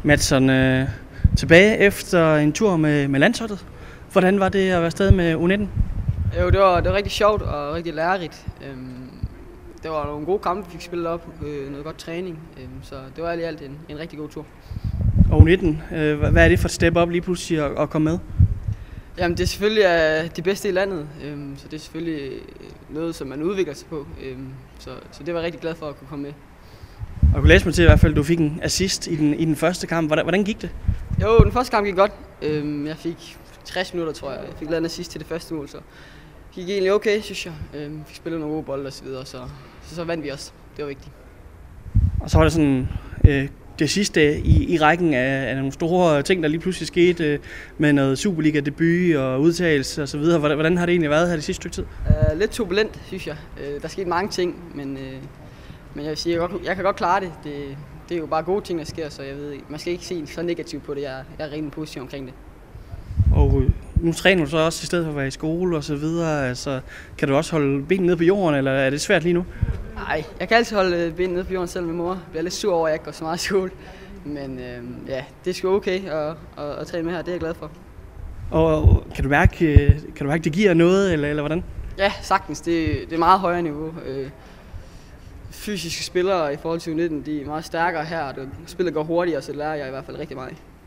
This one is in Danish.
Madsen, tilbage efter en tur med landsholdet. Hvordan var det at være afsted med U19? Jo, det var rigtig sjovt og rigtig lærerigt. Det var nogle gode kampe, vi fik spillet op, noget godt træning, så det var alt en rigtig god tur. Og U19, hvad er det for et step op lige pludselig at komme med? Jamen, det er selvfølgelig det bedste i landet, så det er selvfølgelig noget, som man udvikler sig på, så det var jeg rigtig glad for at kunne komme med. Og jeg kunne læse mig til i hvert fald, at du fik en assist i den første kamp. Hvordan gik det? Jo, den første kamp gik godt. Jeg fik 60 minutter, tror jeg. Jeg fik lavet en assist til det første mål, så det gik egentlig okay, synes jeg. Fik spillet nogle gode bolde og så videre, så vandt vi også. Det var vigtigt. Og så var det sådan det sidste i rækken af nogle store ting, der lige pludselig skete med noget Superliga-debut og udtalelse og så videre. Hvordan har det egentlig været her det sidste stykke tid? Lidt turbulent, synes jeg. Der skete mange ting, men jeg vil sige, jeg kan godt klare det. Det er jo bare gode ting, der sker, så jeg ved ikke. Man skal ikke se så negativt på det. Jeg er rigtig positiv omkring det. Og nu træner du så også i stedet for at være i skole og så videre. Altså, kan du også holde benene nede på jorden, eller er det svært lige nu? Nej, jeg kan altid holde benene nede på jorden selv med mor. Jeg bliver lidt sur over, at jeg ikke går så meget i skole. Men ja, det er sgu okay at træne med her. Det er jeg glad for. Og kan du mærke, det giver noget, eller hvordan? Ja, sagtens. Det er meget højere niveau. Fysiske spillere i forhold til U19, de er meget stærkere her, og spillet går hurtigere, så det lærer jeg i hvert fald rigtig meget.